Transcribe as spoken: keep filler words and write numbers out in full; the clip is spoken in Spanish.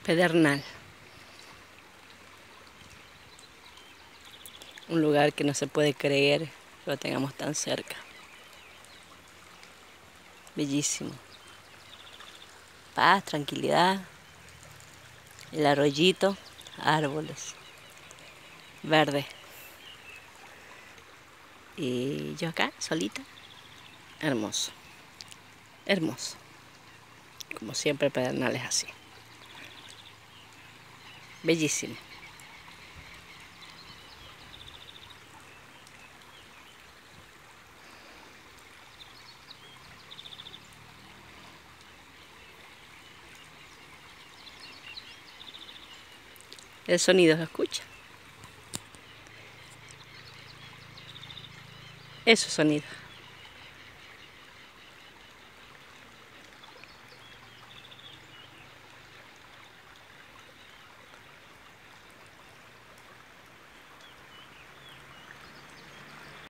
Pedernal. Un lugar que no se puede creer que lo tengamos tan cerca. Bellísimo. Paz, tranquilidad. El arroyito, árboles, verde. Y yo acá, solita. Hermoso. Hermoso. Como siempre, Pedernal es así. Bellísimo. El sonido se escucha. Eso es sonido.